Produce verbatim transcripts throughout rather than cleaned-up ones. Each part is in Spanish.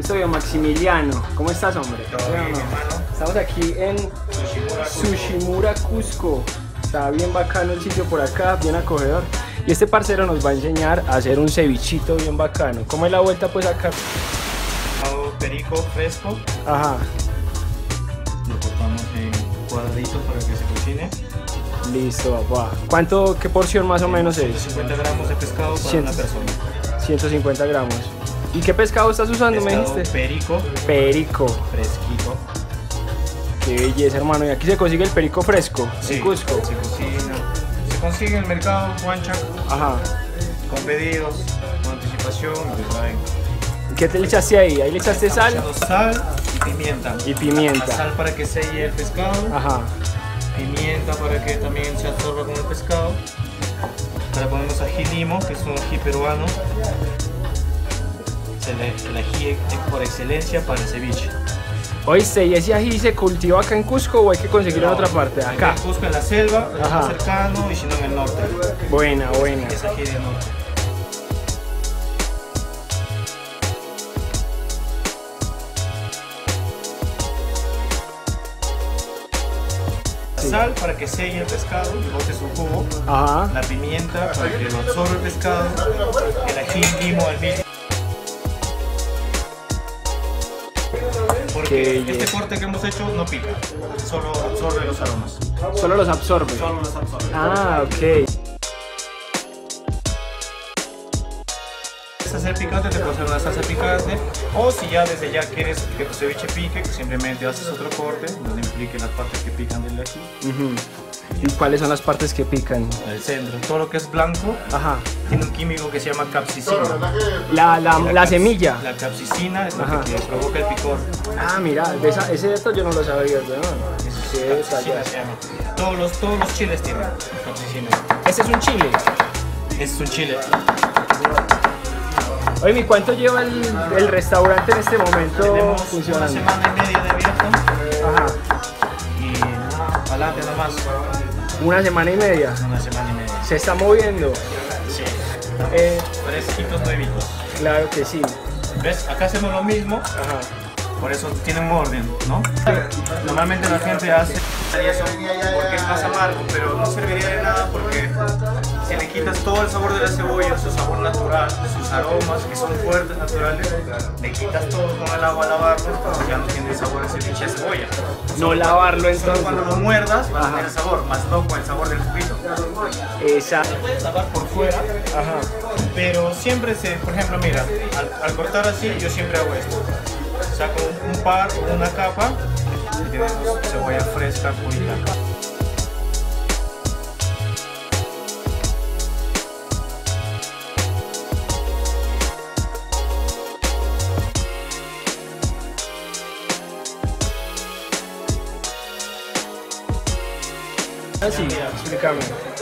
Soy Maximiliano. ¿Cómo estás, hombre? Todo bien, hermano. Estamos aquí en Sushimura, Sushimura, Cusco. Está bien bacano el sitio por acá, bien acogedor. Y este parcero nos va a enseñar a hacer un cevichito bien bacano. ¿Cómo es la vuelta pues acá? Hago perico fresco. Ajá. Lo cortamos en cuadraditos para que se cocine. Listo, papá. ¿Cuánto, qué porción más o menos es? ciento cincuenta gramos de pescado para Cien- una persona. ciento cincuenta gramos. ¿Y qué pescado estás usando, me Pescado dijiste? perico Perico. fresquito. Qué belleza, hermano. ¿Y aquí se consigue el perico fresco? Sí, En Cusco. se cocina. Se consigue en el mercado Huanchac Ajá. con pedidos, con anticipación. Y pues, ahí. ¿Qué te le echaste ahí? Ahí le echaste sal Echando sal y pimienta. y pimienta. La sal para que selle el pescado. Ajá. Pimienta para que también se absorba con el pescado. Ahora ponemos ají limo, que es un ají peruano. Es el, el ají es por excelencia para el ceviche. Oíste, ¿y ese ají se cultiva acá en Cusco o hay que conseguirlo en otra parte? Acá. En Cusco, en la selva, en el Ajá. más cercano, y si no en el norte. Buena, buena. Es ají del norte. Sí. Sal para que selle el pescado y bote su jugo. Ajá. La pimienta para que lo absorba el pescado. El ají limo al mismo. Porque Qué este belleza. corte que hemos hecho no pica, solo absorbe los aromas. Solo los absorbe. Solo los absorbe. Ah, ok. Si quieres hacer picante, te puedes hacer una salsa picante. O si ya desde ya quieres que tu ceviche pique, simplemente haces otro corte donde implique las partes que pican del ají. Ujú. ¿Y cuáles son las partes que pican? El centro, todo lo que es blanco, Ajá. tiene un químico que se llama capsicina. La, la, la caps- semilla. La capsicina es lo Ajá. que provoca el picor. Ah, mira, de esa- ese dato yo no lo sabía, ¿no? Qué Capsicina detalle. se llama. Todos los, todos los chiles tienen capsicina. Ese es un chile. Es un chile. Oye, ¿y cuánto lleva el, el restaurante en este momento Tenemos una funcionando? semana y media de abierto Ajá. y nada, para adelante nada más. Una semana y media. Una semana y media. Se está moviendo. Sí. Eh, Fresquitos, nuevitos. claro que sí. ¿Ves? Acá hacemos lo mismo, Ajá. por eso tienen orden, ¿no? Normalmente la gente hace eso porque es más amargo, pero no serviría de nada porque si le quitas todo el sabor de la cebolla, su sabor natural, sus aromas que son fuertes, naturales, le quitas todo con el agua a lavarlo, ya no tiene sabor ese ceviche de cebolla. No lavarlo Solo entonces. cuando lo muerdas vas a Ajá. tener sabor, más no con el sabor del juguito. Esa. Se puede lavar por fuera, Ajá. pero siempre se, por ejemplo, mira, al, al cortar así yo siempre hago esto. Saco un, un par o una capa y tenemos cebolla fresca, purita. Así, explícame.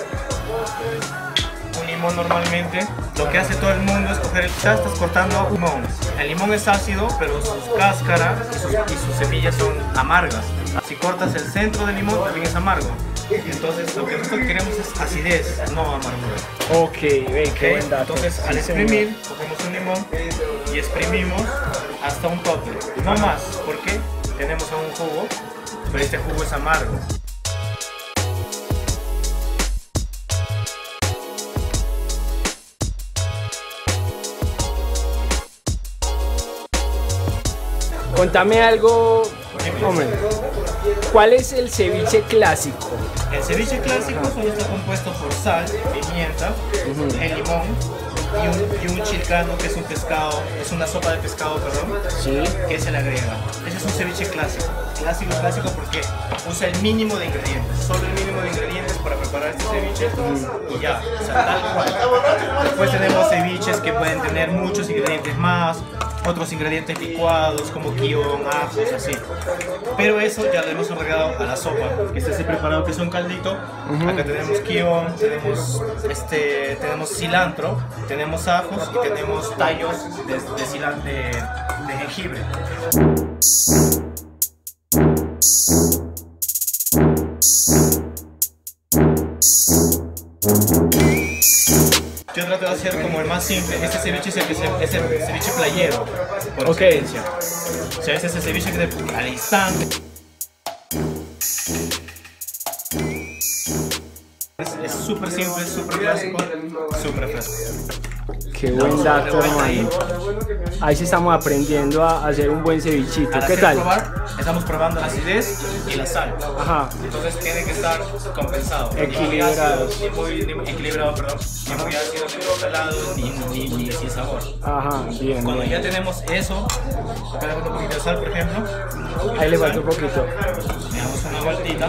Un limón normalmente, lo que hace todo el mundo es coger el... Ya estás cortando un limón. El limón es ácido, pero sus cáscaras y sus, y sus semillas son amargas. Si cortas el centro del limón, también es amargo. Entonces lo que nosotros queremos es acidez, no amargura. Ok, ve, qué ¿Ok? buen dato. Entonces al Sí, exprimir, cogemos un limón y exprimimos hasta un tope. No más, porque tenemos un jugo, pero este jugo es amargo. Contame algo, hombre. ¿Cuál es el ceviche clásico? El ceviche clásico solo está compuesto por sal, pimienta, el limón y un, y un chilcano, que es un pescado, es una sopa de pescado, perdón, Sí. que se le agrega. Ese es un ceviche clásico. Clásico, clásico porque usa el mínimo de ingredientes, solo el mínimo de ingredientes para preparar este ceviche y ya, o sea, tal cual. Después tenemos ceviches que pueden tener muchos ingredientes más, otros ingredientes licuados como guión, ajos, así. Pero eso ya lo hemos agregado a la sopa, que este es el preparado que es un caldito. Acá tenemos guión, tenemos, este, tenemos cilantro, tenemos ajos y tenemos tallos de, de, cilan- de, de jengibre. Yo trato de hacer como el más más simple. Este ceviche es el, que se, es el ceviche playero, por okay. excelencia. O sea, este es el ceviche que te, al instante. Es súper simple, súper clásico, súper fresco. Qué buen dato, hermano. Ahí sí estamos aprendiendo a hacer un buen cevichito. Al ¿Qué tal? Probar, estamos probando la acidez y la sal. Ajá. Entonces tiene que estar compensado. Equilibrado. Ni muy, ni muy equilibrado, perdón. Ni muy ácido, ni muy salado, ni, ni, ni sin sabor. Ajá, bien. Cuando bien. ya tenemos eso, acá le falta un poquito de sal, por ejemplo. Ahí le falta un poquito. Le damos una vueltita.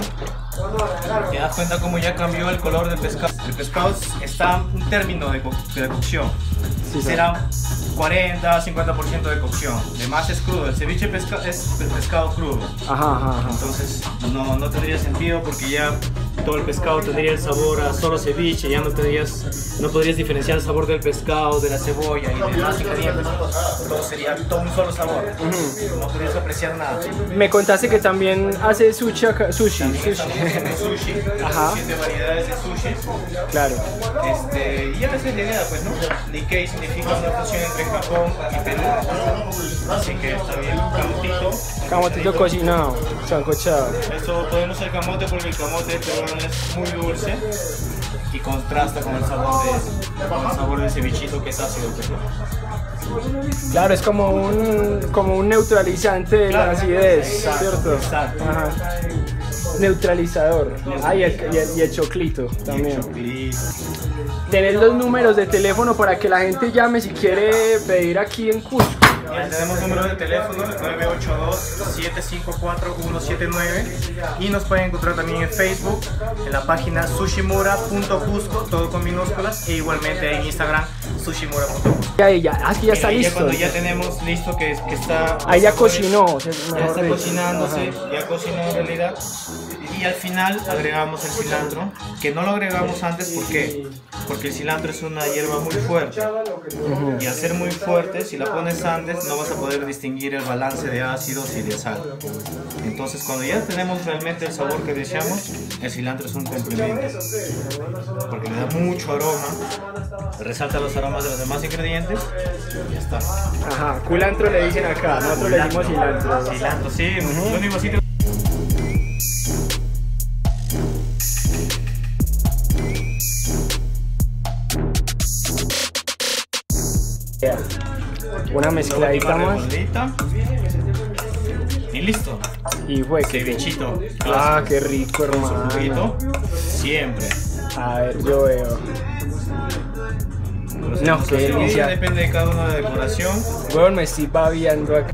Te das cuenta cómo ya cambió el color del pescado. El pescado está en un término de, co de cocción. Sí, será cuarenta a cincuenta por ciento de cocción. Además es crudo. El ceviche pesca es el pescado crudo. Ajá, ajá, ajá. Entonces no, no tendría sentido porque ya todo el pescado tendría el sabor a solo ceviche. Ya no tendrías, no podrías diferenciar el sabor del pescado, de la cebolla y de demás ingredientes. Todo sería todo un solo sabor. Uh-huh. No podrías apreciar nada. Me contaste que también hace sushi acá, sushi. También sushi. sushi. Ajá. Siete variedades de sushi. Claro. Este, y esa es la idea, pues, ¿no? Nikkei significa una fusión entre Japón y Perú. Así que está bien. Camotito. Camotito cocinado, sancochado. Eso podemos hacer camote porque el camote peruano es muy dulce y contrasta con el sabor de, con el sabor del cevichito que es ácido, pues, ¿no? Claro, es como un, como un neutralizante de claro, la acidez, exacto, ¿cierto? Exacto. Ajá. Neutralizador. Ah, y el, y, el, y el choclito también. El choclito. Tenés los números de teléfono para que la gente llame si quiere pedir aquí en Cusco. Ya tenemos número de teléfono nueve ocho dos, siete cinco cuatro, uno siete nueve y nos pueden encontrar también en Facebook en la página sushimura punto cusco, todo con minúsculas, e igualmente en Instagram sushimura punto cusco. Ya, ya, aquí ya está ahí listo. Cuando ya tenemos listo que, que está... Ahí ya cocinó. Ya está cocinándose, ajá. Ya cocinó en realidad. Y al final agregamos el cilantro, que no lo agregamos antes, ¿por qué? Porque el cilantro es una hierba muy fuerte. Uh-huh. Y al ser muy fuerte, si la pones antes, no vas a poder distinguir el balance de ácidos y de sal. Entonces, cuando ya tenemos realmente el sabor que deseamos, el cilantro es un complemento. Porque le da mucho aroma, resalta los aromas de los demás ingredientes y ya está. Ajá, culantro le dicen acá, nosotros le decimos cilantro. Cilantro, sí, uh-huh. Lo único sitio. Una mezcladita más. Y listo. Y fue que cevichito. Ah, qué rico, hermano. Poquito, siempre. A ver, yo veo. No, qué delicia. Depende de cada una de decoración. Bueno, me estoy babeando acá.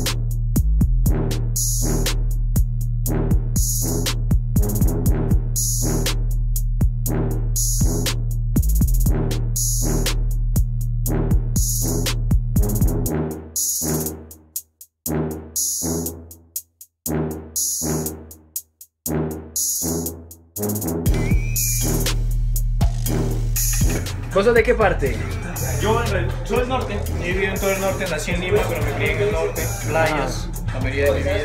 ¿Vos sos de qué parte? Yo soy del norte, he vivido en todo el norte, nací en Lima, pero me crié en el norte, playas, la mayoría de mi vida.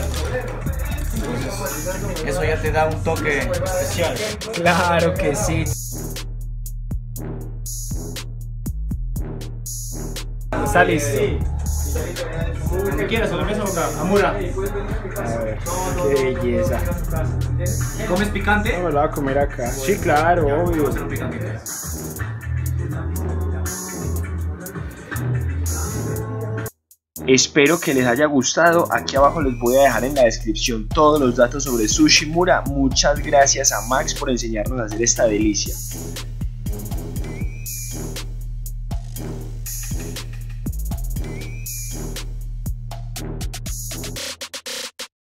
Entonces, eso ya te da un toque especial. Claro que sí. Está listo. Lo que quieras, sobremesa o acá. Amura. A ver, qué belleza. ¿Comes picante? No, me lo voy a comer acá. Sí, claro, ya, obvio. Vamos a hacer un picantito. Espero que les haya gustado. Aquí abajo les voy a dejar en la descripción todos los datos sobre Sushimura. Muchas gracias a Max por enseñarnos a hacer esta delicia.